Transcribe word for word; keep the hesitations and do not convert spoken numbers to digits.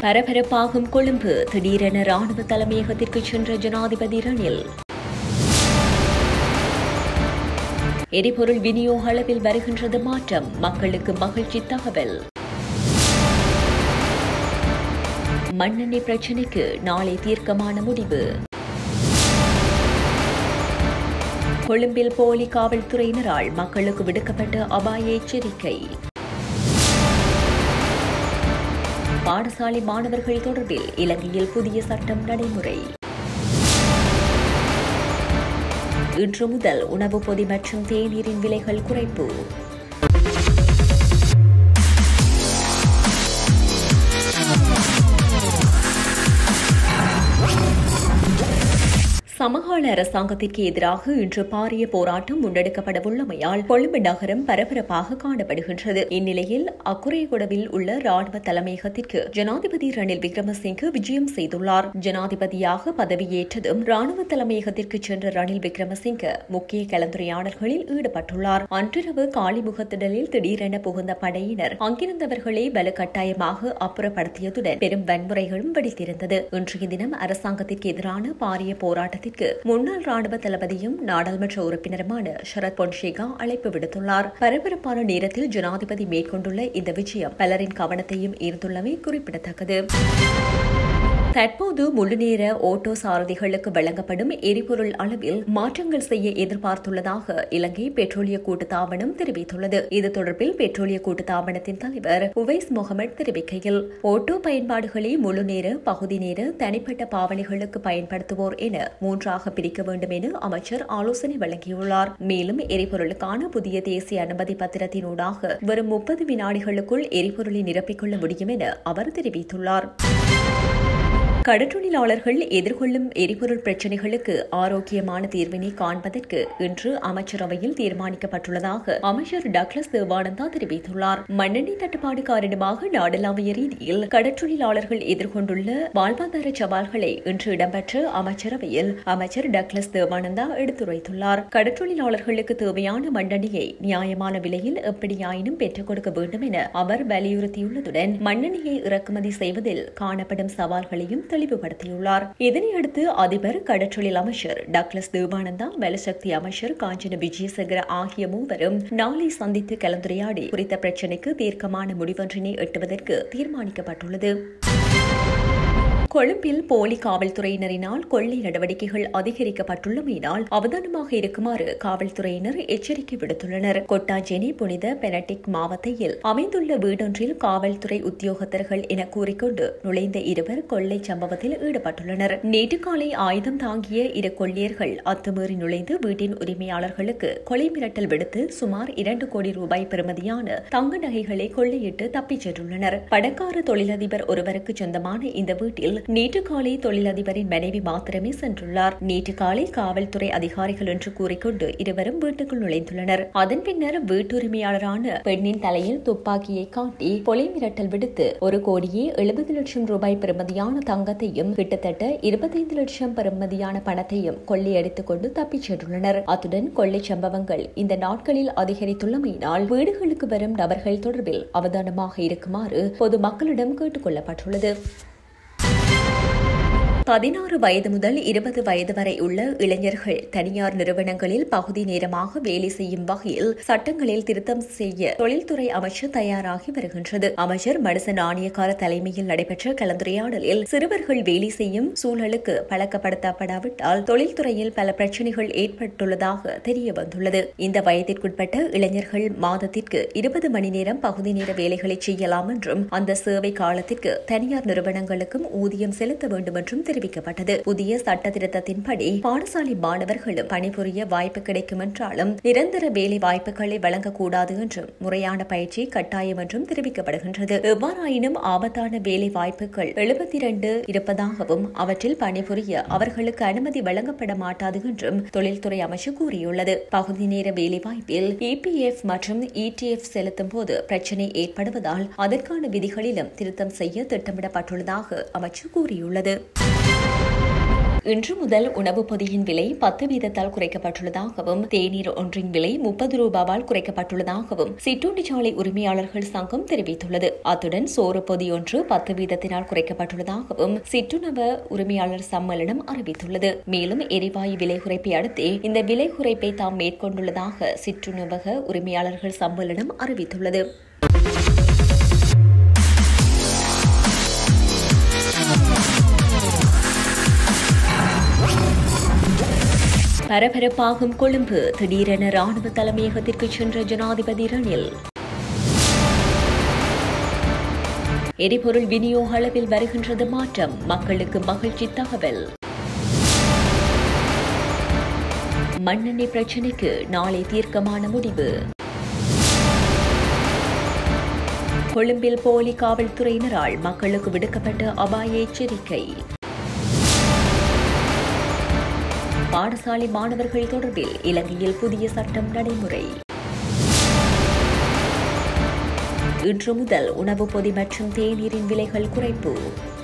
பரபரப்பாகும் கொழும்பு, திடீரென ராணுவ தலைமையகத்திற்கு சென்ற ஜனாதிபதி ரணில். எரிபொருள் விநியோக அளவில் வருகின்றது மாற்றம், மக்களுக்கு மகிழ்ச்சி தகவல். மண்ணெண்ணெய் பிரச்சினைக்கு நாளை தீர்க்கமான முடிவு. கொழும்பில் போலி காவல்துறையினரால் மக்களுக்கு விடுக்கப்பட்ட அபாய எச்சரிக்கை. பாடசாலை மாணவர்கள் தொடர்பில் இலங்கையில் புதிய சட்டம் நடைமுறை. இன்று முதல் உணவு பொதி மற்றும் தேநீரின் விலைகள் குறைப்பு. சமகால அரசாங்கத்திற்கு எதிராக இன்று பாரிய போராட்டம் முன்னெடுக்கப்படவுள்ளமையால் கொழும்பு நகரம் பரபரப்பாக காணப்படுகின்றது. இந்நிலையில் அக்குரேகுடவில் உள்ள ராணுவ தலைமையகத்திற்கு ஜனாதிபதி ரணில் விக்ரமசிங்கே விஜயம் செய்துள்ளார். ஜனாதிபதியாக பதவியேற்றதும் ராணுவ தலைமையகத்திற்கு சென்ற ரணில் விக்ரமசிங்கே முக்கிய கலந்துரையாடல்களில் ஈடுபட்டுள்ளார். அன்றிரவு காலிமுகத்திடலில் திடீரென புகுந்த படையினர் அங்கிருந்தவர்களை வலுக்கட்டாயமாக அப்புறப்படுத்தியதுடன் பெரும் வன்முறைகளும் வெடித்திருந்தது. இன்றைய தினம் அரசாங்கத்திற்கு எதிரான பாரிய போராட்டத்தில் முன்னாள் ராணுவ தளபதியும் நாடாளுமன்ற உறுப்பினருமான ஷரத் பொன்சேகா அழைப்பு விடுத்துள்ளார். பரபரப்பான நேரத்தில் ஜனாதிபதி மேற்கொண்டுள்ள இந்த விஜயம் பலரின் கவனத்தையும் ஈர்த்துள்ளமை குறிப்பிடத்தக்கது. தற்போது முழுநேர ஓட்டோ சாரதிகளுக்கு வழங்கப்படும் எரிபொருள் அளவில் மாற்றங்கள் செய்ய எதிர்பார்த்துள்ளதாக இலங்கை பெட்ரோலிய கூட்டுத்தாபனம் தெரிவித்துள்ளது. இது தொடர்பில் பெட்ரோலிய கூட்டுத்தாபனத்தின் தலைவர் உவைஸ் முகமது தெரிவிக்கையில், ஓட்டோ பயன்பாடுகளை முழுநேர, பகுதி நேர, தனிப்பட்ட பாவனைகளுக்கு பயன்படுத்துவோர் என மூன்றாக பிரிக்க வேண்டும் என அமைச்சர் ஆலோசனை வழங்கியுள்ளார். மேலும் எரிபொருளுக்கான புதிய தேசிய அனுமதி பத்திரத்தினூடாக வரும் முப்பது வினாடிகளுக்குள் எரிபொருளை நிரப்பிக்கொள்ள முடியும் என அவர் தெரிவித்துள்ளார். கடற்றொழிலாளர்கள் எதிர்கொள்ளும் எரிபொருள் பிரச்சினைகளுக்கு ஆரோக்கியமான தீர்வினை காண்பதற்கு இன்று அமைச்சரவையில் தீர்மானிக்கப்பட்டுள்ளதாக அமைச்சர் டக்ளஸ் தேவானந்தா தெரிவித்துள்ளார். மண்ணெண்ணெய் தட்டுப்பாடு காரணமாக நாடளாவிய ரீதியில் கடற்றொழிலாளர்கள் எதிர்கொண்டுள்ள வாழ்வாதார சவால்களை இன்று இடம்பெற்ற அமைச்சரவையில் அமைச்சர் டக்ளஸ் தேவானந்தா எடுத்துரைத்துள்ளார். கடற்றொழிலாளர்களுக்கு தேவையான மண்ணெண்ணெயை நியாயமான விலையில் எப்படியாயினும் பெற்றுக் கொடுக்க வேண்டும் என அவர் வலியுறுத்தியுள்ளதுடன் மண்ணெண்ணெயை இறக்குமதி செய்வதில் காணப்படும் சவால்களையும் தெளிவுபடுத்தியுள்ளார். இதனையடுத்து அதிபர், கடற்றொழில் அமைச்சர் டக்ளஸ் தேவானந்தா, வலசக்தி அமைச்சர் காஞ்சன விஜயசேகர ஆகிய மூவரும் நாளை சந்தித்து கலந்துரையாடி குறித்த பிரச்சினைக்கு தீர்க்கமான முடிவொன்றினை எட்டுவதற்கு தீர்மானிக்கப்பட்டுள்ளது. கொழும்பில் போலி காவல்துறையினரினால் கொள்ளை நடவடிக்கைகள் அதிகரிக்கப்பட்டுள்ளமையினால் அவதானமாக இருக்குமாறு காவல்துறையினர் எச்சரிக்கை விடுத்துள்ளனர். கொட்டாஞ்சேரி புனித பெனடிக் மாவட்டத்தில் அமைந்துள்ள வீடொன்றில் காவல்துறை உத்தியோகத்தர்கள் என கூறிக்கொண்டு நுழைந்த இருவர் கொள்ளை சம்பவத்தில் ஈடுபட்டுள்ளனர். நேற்று காலை ஆயுதம் தாங்கிய இரு கொள்ளையர்கள் அத்துமீறி நுழைந்து வீட்டின் உரிமையாளர்களுக்கு கொலை மிரட்டல் விடுத்து சுமார் இரண்டு கோடி ரூபாய் பெறுமதியான தங்க நகைகளை கொள்ளையிட்டு தப்பிச் சென்றுள்ளனர். பணக்கார தொழிலதிபர் ஒருவருக்கு சொந்தமான இந்த வீட்டில் நேற்று காலை தொழிலதிபரின் மனைவி மாத்திரமே சென்றுள்ளார். நேற்று காலை காவல்துறை அதிகாரிகள் என்று கூறிக்கொண்டு இருவரும் வீட்டுக்குள் நுழைந்துள்ளனர். அதன் பின்னர் வீட்டுரிமையாளரான பெண்ணின் தலையில் துப்பாக்கியை காட்டி கொலை மிரட்டல் விடுத்து ஒரு கோடியே எழுபது லட்சம் ரூபாய் பெறுமதியான தங்கத்தையும் கிட்டத்தட்ட இருபத்தைந்து லட்சம் பெறுமதியான பணத்தையும் கொள்ளையடித்துக் கொண்டு தப்பிச் சென்றுள்ளனர். அத்துடன் கொள்ளை சம்பவங்கள் இந்த நாட்களில் அதிகரித்துள்ளமையினால் வீடுகளுக்கு வரும் நபர்கள் தொடர்பில் அவதானமாக இருக்குமாறு பொதுமக்களிடம் கேட்டுக் கொள்ளப்பட்டுள்ளது. பதினாறு வயது முதல் இருபது வயது வரை உள்ள இளைஞர்கள் தனியார் நிறுவனங்களில் பகுதி நேரமாக வேலை செய்யும் வகையில் சட்டங்களில் திருத்தம் செய்ய தொழில்துறை அமைச்சர் தயாராகி வருகின்றது. அமைச்சர் மனுச நாணயக்கார தலைமையில் நடைபெற்ற கலந்துரையாடலில் சிறுவர்கள் வேலை செய்யும் சூழலுக்கு பழக்கப்படுத்தப்படாவிட்டால் தொழில்துறையில் பல பிரச்சினைகள் ஏற்பட்டுள்ளதாக தெரிய வந்துள்ளது. இந்த வயதிற்குட்பட்ட இளைஞர்கள் மாதத்திற்கு இருபது மணி நேரம் பகுதி நேர வேலைகளை செய்யலாம் என்றும் அந்த சேவை காலத்திற்கு தனியார் நிறுவனங்களுக்கும் ஊதியம் செலுத்த வேண்டும் என்றும் தெரிவிக்கப்பட்டது. புதிய சட்ட திருத்தத்தின்படி பாடசாலை மாணவர்களும் பணிபுரிய வாய்ப்பு கிடைக்கும் என்றாலும் நிரந்தர வேலை வாய்ப்புகளை வழங்கக்கூடாது என்றும் முறையான பயிற்சி கட்டாயம் என்றும் தெரிவிக்கப்படுகின்றது. எவ்வாறாயினும் ஆபத்தான வேலை வாய்ப்புகள் எழுபத்தி இரண்டு இருப்பதாகவும் அவற்றில் பணிபுரிய அவர்களுக்கு அனுமதி வழங்கப்பட மாட்டாது என்றும் தொழில்துறை அமைச்சு கூறியுள்ளது. பகுதி நேர வேலை வாய்ப்பில் இ பி எஃப் மற்றும் இ டி எஃப் செலுத்தும் போது பிரச்சினை ஏற்படுவதால் அதற்கான விதிகளிலும் திருத்தம் செய்ய திட்டமிடப்பட்டுள்ளதாக அமைச்சு கூறியுள்ளது. இன்று முதல் உணவு பொதியின் விலை பத்து வீதத்தால் குறைக்கப்பட்டுள்ளதாகவும் தேநீர் ஒன்றின் விலை முப்பது ரூபாவால் குறைக்கப்பட்டுள்ளதாகவும் சிற்றுண்டிச்சாலை உரிமையாளர்கள் சங்கம் தெரிவித்துள்ளது. அத்துடன் சோறு பொதி ஒன்று பத்து வீதத்தினால் குறைக்கப்பட்டுள்ளதாகவும் சிற்றுணவு உரிமையாளர் சம்மேளனம் அறிவித்துள்ளது. மேலும் எரிவாயு விலை குறைப்பை அடுத்து இந்த விலை குறைப்பை தாம் மேற்கொண்டுள்ளதாக சிற்றுணவக உரிமையாளர்கள் சம்மேளனம் அறிவித்துள்ளது. பரபரப்பாகும் கொழும்பு, திடீரென ராணுவ தலைமையகத்திற்கு சென்ற ஜனாதிபதி ரணில். எரிபொருள் விநியோக அளவில் வருகின்றது மாற்றம், மக்களுக்கு மகிழ்ச்சி தகவல். மண்ணெண்ணெய் பிரச்சினைக்கு நாளை தீர்க்கமான முடிவு. கொழும்பில் போலி காவல்துறையினரால் மக்களுக்கு விடுக்கப்பட்ட அபாய எச்சரிக்கை. பாடசாலை மாணவர்கள் தொடர்பில் இலங்கையில் புதிய சட்டம் நடைமுறை. இன்று முதல் உணவு பொதி மற்றும் தேநீரின் விலைகள் குறைப்பு.